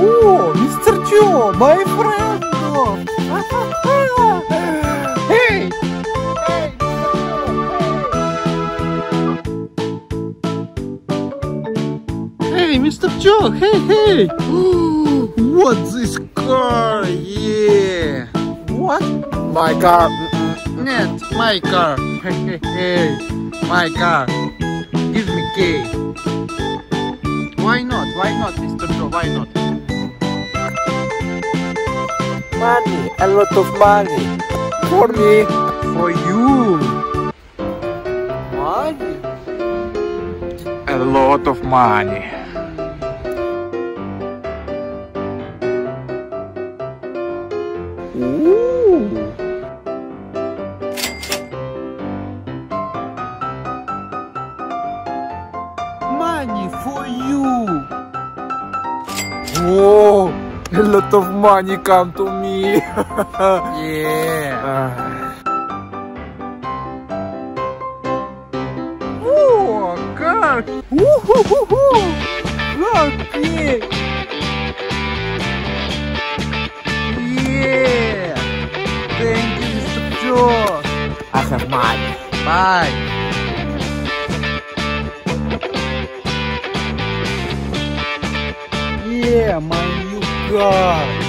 Oh, Mr. Joe, my friend. Hey! Hey, Mr. Joe, hey! What's this car? Yeah! What? My car? Not my car. Hey, my car. Give me key. Why not? Why not, Mr. Joe? Why not? Money, a lot of money. For me. For you. Money? A lot of money. Ooh. Money for you. Oh, a lot of money come to me. Yeah. Oh, car. Okay. Yeah. Thank you, Mr. Joe. I have money. Bye. Yeah, my new car.